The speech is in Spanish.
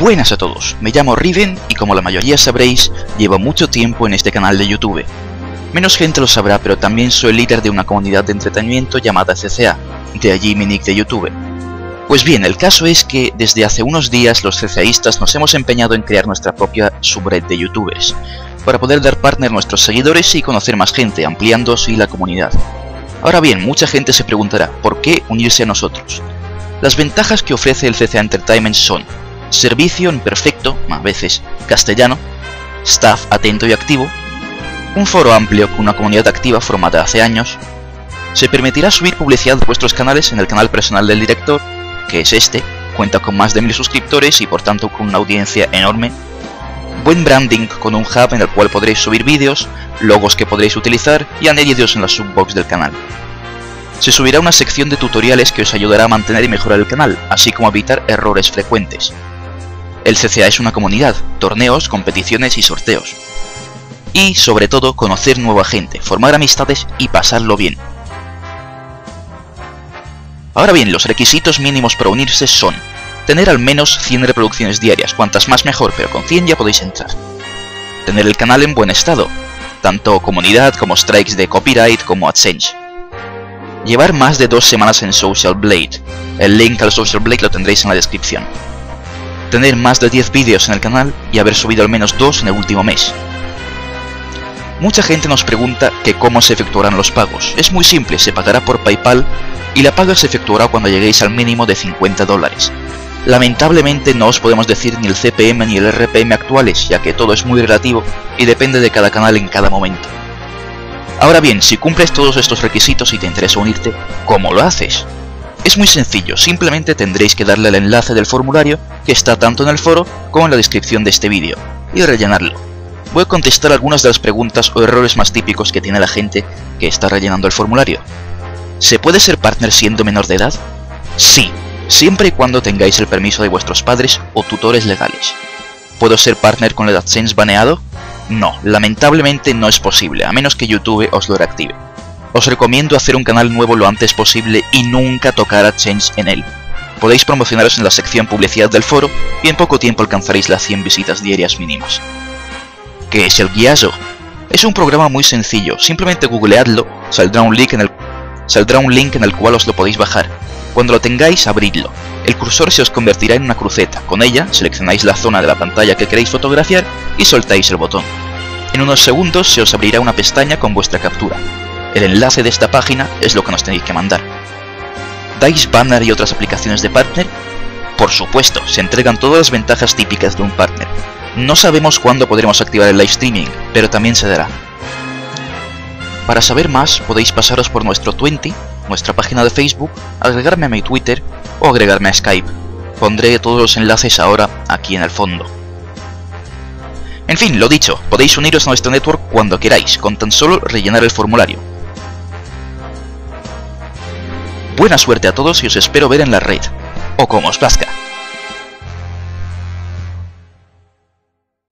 Buenas a todos, me llamo Riven y como la mayoría sabréis, llevo mucho tiempo en este canal de YouTube. Menos gente lo sabrá, pero también soy líder de una comunidad de entretenimiento llamada CCA, de allí mi nick de YouTube. Pues bien, el caso es que desde hace unos días los CCAistas nos hemos empeñado en crear nuestra propia subred de youtubers, para poder dar partner a nuestros seguidores y conocer más gente, ampliando así la comunidad. Ahora bien, mucha gente se preguntará, ¿por qué unirse a nosotros? Las ventajas que ofrece el CCA Entertainment son servicio en perfecto, a veces castellano, staff atento y activo, un foro amplio con una comunidad activa formada hace años, se permitirá subir publicidad de vuestros canales en el canal personal del director, que es este, cuenta con más de 1000 suscriptores y por tanto con una audiencia enorme, buen branding con un hub en el cual podréis subir vídeos, logos que podréis utilizar y añadidos en la subbox del canal. Se subirá una sección de tutoriales que os ayudará a mantener y mejorar el canal, así como a evitar errores frecuentes. El CCA es una comunidad, torneos, competiciones y sorteos. Y, sobre todo, conocer nueva gente, formar amistades y pasarlo bien. Ahora bien, los requisitos mínimos para unirse son tener al menos 100 reproducciones diarias, cuantas más mejor, pero con 100 ya podéis entrar. Tener el canal en buen estado, tanto comunidad como strikes de copyright como AdSense. Llevar más de 2 semanas en Social Blade, el link al Social Blade lo tendréis en la descripción. Tener más de 10 vídeos en el canal y haber subido al menos 2 en el último mes. Mucha gente nos pregunta que cómo se efectuarán los pagos. Es muy simple, se pagará por PayPal y la paga se efectuará cuando lleguéis al mínimo de $50. Lamentablemente no os podemos decir ni el CPM ni el RPM actuales, ya que todo es muy relativo y depende de cada canal en cada momento. Ahora bien, si cumples todos estos requisitos y te interesa unirte, ¿cómo lo haces? Es muy sencillo, simplemente tendréis que darle al enlace del formulario que está tanto en el foro como en la descripción de este vídeo, y rellenarlo. Voy a contestar algunas de las preguntas o errores más típicos que tiene la gente que está rellenando el formulario. ¿Se puede ser partner siendo menor de edad? Sí, siempre y cuando tengáis el permiso de vuestros padres o tutores legales. ¿Puedo ser partner con el AdSense baneado? No, lamentablemente no es posible, a menos que YouTube os lo reactive. Os recomiendo hacer un canal nuevo lo antes posible y nunca tocar AdSense en él. Podéis promocionaros en la sección publicidad del foro y en poco tiempo alcanzaréis las 100 visitas diarias mínimas. ¿Qué es el Guiazo? Es un programa muy sencillo, simplemente googleadlo, saldrá un link en el cual os lo podéis bajar. Cuando lo tengáis, abridlo. El cursor se os convertirá en una cruceta, con ella seleccionáis la zona de la pantalla que queréis fotografiar y soltáis el botón. En unos segundos se os abrirá una pestaña con vuestra captura. El enlace de esta página es lo que nos tenéis que mandar. ¿Dais banner y otras aplicaciones de partner? Por supuesto, se entregan todas las ventajas típicas de un partner. No sabemos cuándo podremos activar el live streaming, pero también se dará. Para saber más podéis pasaros por nuestro Twenty, nuestra página de Facebook, agregarme a mi Twitter o agregarme a Skype. Pondré todos los enlaces ahora aquí en el fondo. En fin, lo dicho, podéis uniros a nuestro network cuando queráis, con tan solo rellenar el formulario. Buena suerte a todos y os espero ver en la red, o como os plazca.